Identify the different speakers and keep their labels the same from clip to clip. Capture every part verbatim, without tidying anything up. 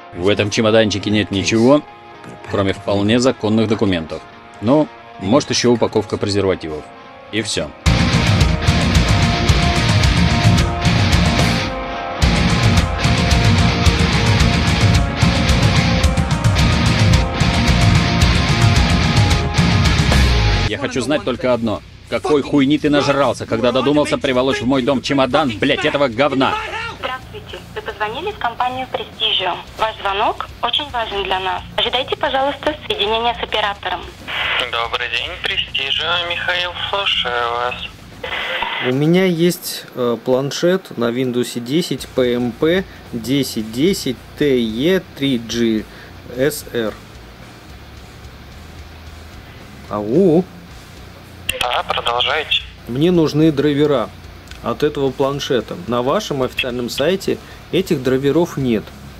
Speaker 1: В этом чемоданчике нет ничего, кроме вполне законных документов. Ну, может, еще упаковка презервативов. И все. Я хочу знать только одно. Какой хуйни ты нажрался, когда додумался приволочь в мой дом чемодан, блять, этого говна?
Speaker 2: Здравствуйте. Вы позвонили в компанию Prestigio. Ваш звонок очень важен для нас. Ожидайте, пожалуйста, соединения с оператором.
Speaker 3: Добрый день, Prestigio. Михаил, слушаю вас.
Speaker 4: У меня есть э, планшет на Windows десять пи эм пи десять десять ти и три джи эс эр. Ау.
Speaker 3: Да, продолжайте.
Speaker 4: Мне нужны драйвера от этого планшета. На вашем официальном сайте этих драйверов нет.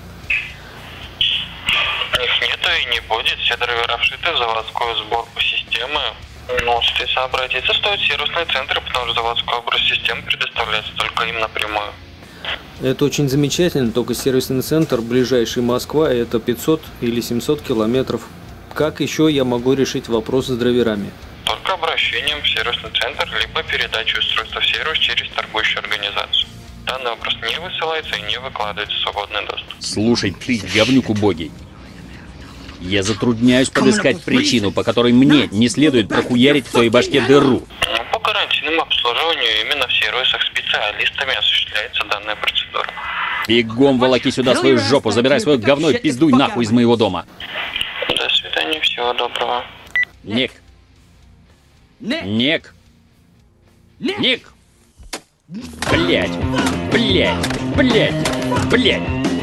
Speaker 3: Их нету и не будет. Все драйвера вшиты в заводскую сборку системы. Но если обратиться, стоит сервисный центр, потому что заводская сборка системы предоставляется только им напрямую.
Speaker 4: Это очень замечательно, только сервисный центр ближайший Москва, это пятьсот или семьсот километров. Как еще я могу решить вопрос с драйверами?
Speaker 3: Только обращением в сервисный центр, либо передачей устройства в сервис через торгующую организацию. Данный вопрос не высылается и не выкладывается в свободный доступ.
Speaker 1: Слушай, ты говнюк убогий. Я затрудняюсь подыскать причину, по которой мне не следует прохуярить в твоей башке дыру.
Speaker 3: Ну, по гарантийному обслуживанию именно в сервисах специалистами осуществляется данная процедура.
Speaker 1: Бегом волоки сюда свою жопу, забирай свое говно и пиздуй нахуй из моего дома.
Speaker 3: До свидания, всего доброго.
Speaker 1: Ник. Ник. Ник. Блять. Блять. Блять. Блять.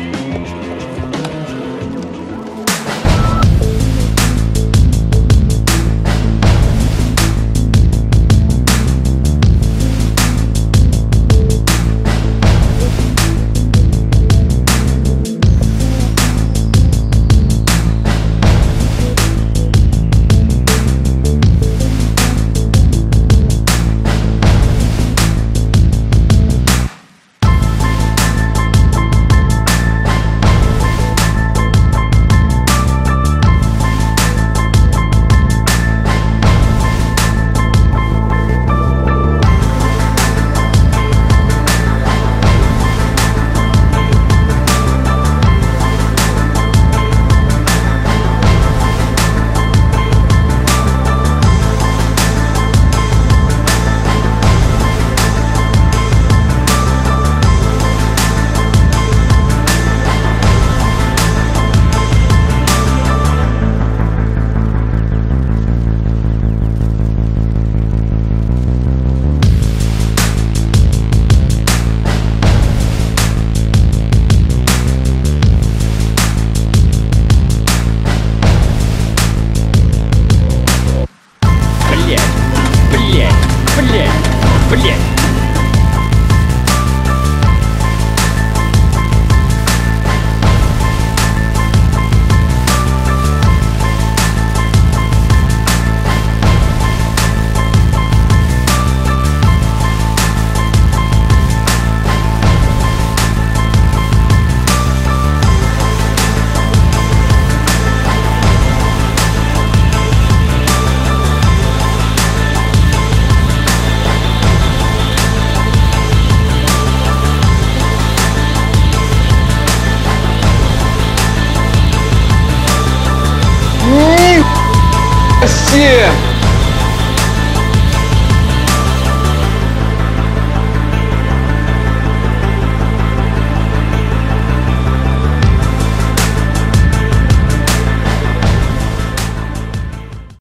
Speaker 1: Блять!
Speaker 5: Россия!